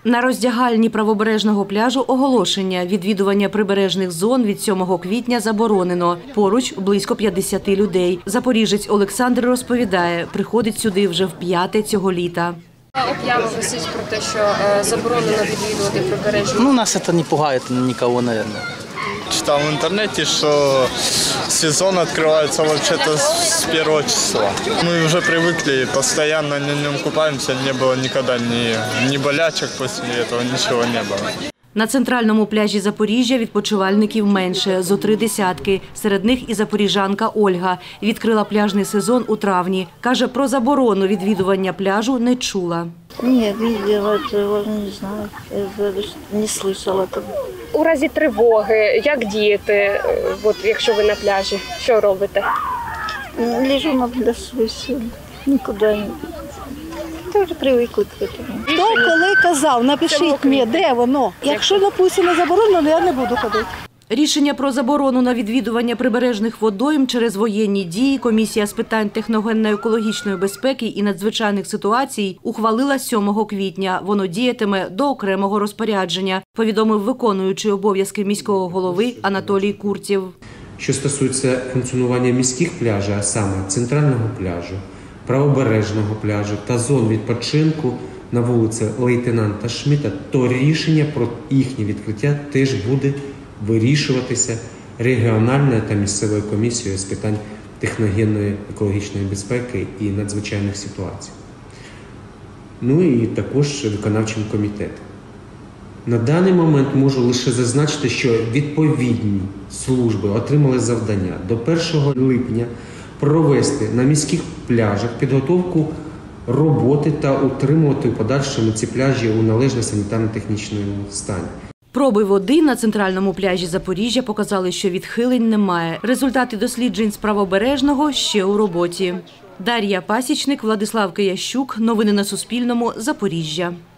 На роздягальні правобережного пляжу оголошення: відвідування прибережних зон від 7 квітня заборонено. Поруч близько 50 людей. Запоріжець Олександр розповідає, приходить сюди вже вп'яте цього літа. Об'ява висить про те, що заборонено відвідувати прибережні. Ну, нас це не пугає нікого, мабуть. Читал в интернете, что сезон открывается вообще-то с 1 числа. Мы уже привыкли, постоянно на нем купаемся, не было никогда ни болячек после этого, ничего не было. На центральному пляжі Запоріжжя відпочивальників менше – зо 3 десятки. Серед них і запоріжанка Ольга. Відкрила пляжний сезон у травні. Каже, про заборону відвідування пляжу не чула. Ні, видела цього, не знаю, не слышала того. У разі тривоги, як діяти, якщо ви на пляжі? Що робите? Лежу на пляжу і все, нікуди не йду. Ти вже привикли до цього. Хто коли казав, напишіть мені, де воно. Якщо написано заборонено, я не буду ходити. Рішення про заборону на відвідування прибережних водойм через воєнні дії Комісія з питань техногенно-екологічної безпеки і надзвичайних ситуацій ухвалила 7 квітня. Воно діятиме до окремого розпорядження, повідомив виконуючий обов'язки міського голови Анатолій Куртєв. Що стосується функціонування міських пляжів, а саме центрального пляжу, правобережного пляжу та зон відпочинку на вулиці Лейтенанта Шмідта, то рішення про їхнє відкриття теж буде вирішуватися регіональною та місцевою комісією з питань техногенної екологічної безпеки і надзвичайних ситуацій. Ну і також виконавчим комітетом. На даний момент можу лише зазначити, що відповідні служби отримали завдання до 1 липня провести на міських пляжах підготовку роботи та утримувати у подальшому ці пляжі у належному санітарно-технічному стані. Проби води на центральному пляжі Запоріжжя показали, що відхилень немає. Результати досліджень з правобережного ще у роботі. Дар'я Пасічник, Владислав Киящук. Новини на Суспільному. Запоріжжя.